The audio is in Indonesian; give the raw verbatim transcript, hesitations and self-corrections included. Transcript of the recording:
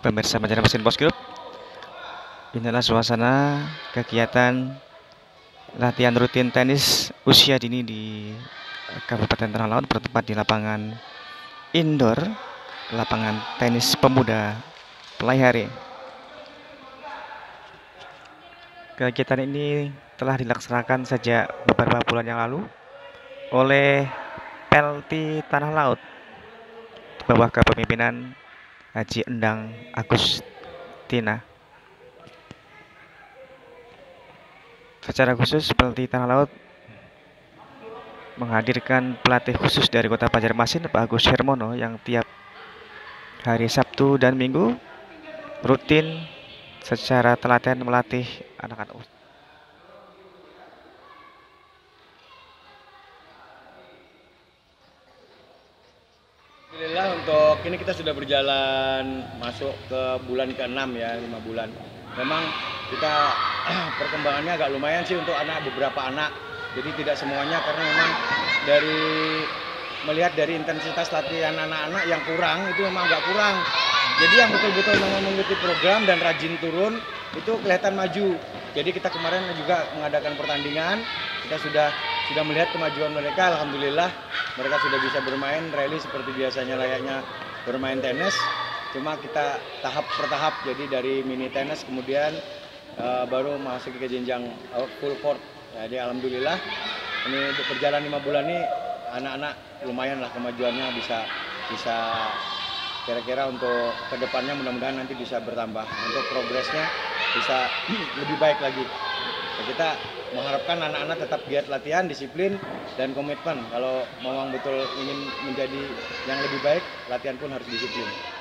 Pemirsa Banjarmasin Sports Group, inilah suasana kegiatan latihan rutin tenis usia dini di Kabupaten Tanah Laut, bertempat di lapangan indoor, lapangan tenis pemuda Pelaihare. Kegiatan ini telah dilaksanakan sejak beberapa bulan yang lalu oleh P L T Tanah Laut di bawah kepemimpinan Haji Endang Agustina. Secara khusus, P L T Tanah Laut menghadirkan pelatih khusus dari Kota Banjarmasin, Pak Agus Hermono, yang tiap hari Sabtu dan Minggu rutin secara telaten melatih anak-anak. Alhamdulillah, untuk ini kita sudah berjalan masuk ke bulan keenam ya, lima bulan. Memang kita perkembangannya agak lumayan sih untuk anak, beberapa anak. Jadi tidak semuanya, karena memang dari melihat dari intensitas latihan anak-anak yang kurang, itu memang agak kurang. Jadi yang betul-betul mengikuti program dan rajin turun itu kelihatan maju. Jadi kita kemarin juga mengadakan pertandingan, kita sudah sudah melihat kemajuan mereka. Alhamdulillah mereka sudah bisa bermain rally seperti biasanya layaknya bermain tenis. Cuma kita tahap per tahap, jadi dari mini tenis kemudian uh, baru masuk ke jenjang uh, full court. Jadi alhamdulillah ini berjalan lima bulan ini anak-anak lumayan lah kemajuannya, bisa bisa kira-kira untuk kedepannya mudah-mudahan nanti bisa bertambah, untuk progresnya bisa lebih baik lagi. Ya, kita mengharapkan anak-anak tetap giat latihan, disiplin, dan komitmen. Kalau memang betul ingin menjadi yang lebih baik, latihan pun harus disiplin.